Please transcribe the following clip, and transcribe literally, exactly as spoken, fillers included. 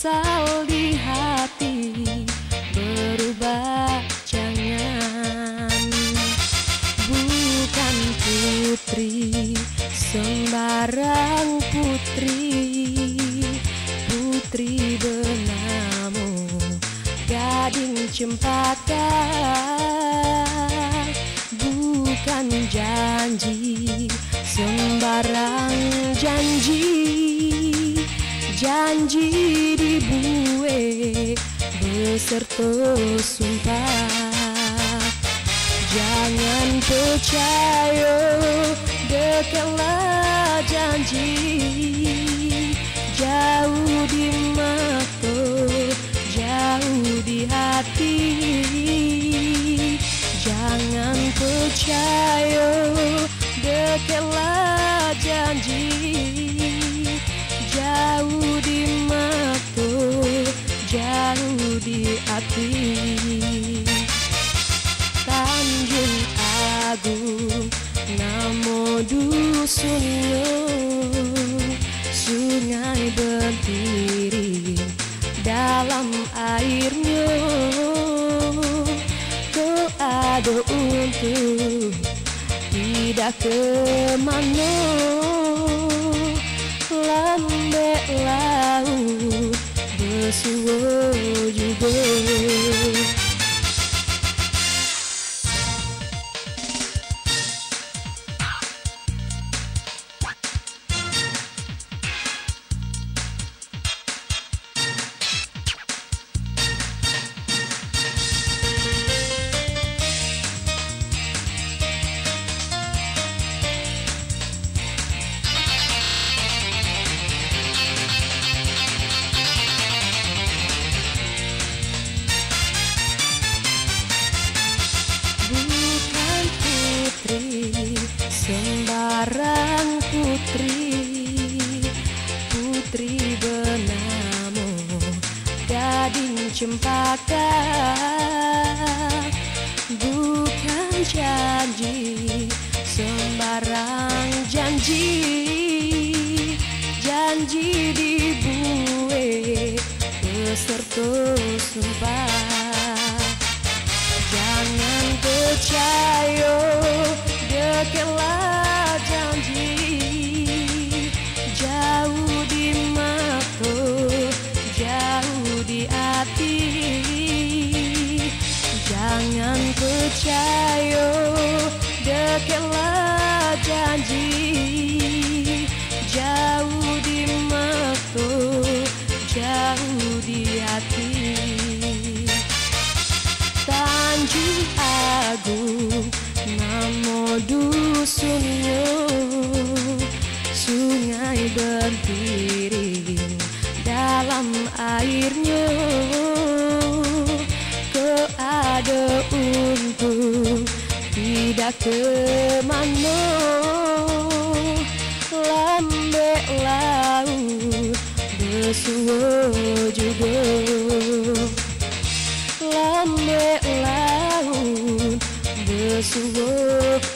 asal di hati berubah jangan. Bukan putri sembarang putri, putri bernama Gading Cempaka. Bukan janji sembarang janji, janji dibuat beserta sumpah. Jangan percaya dekatlah janji, jauh di mata, jauh di hati. Jangan percaya dekatlah janji, jauh di mata, jauh di hati. Tanjung Agung nama dusunnya, sungai berdiri dalam airnya. Kau ada untuk tidak kemana, lambek laut bersua juga. Sembarang putri, putri bernama Gading Cempaka. Bukan janji sembarang janji, janji dibuat beserta sumpah. Jangan percaya dekatlah janji, jauh di mata, jauh di hati. Jangan percaya dekatlah janji, jauh di mata, jauh di hati. Tanjung Agung nama dusunnya, sungai berdiri dalam airnya. Kau ada untuk tidak kemana, lambek laut bersua juga. Lambek laut bersua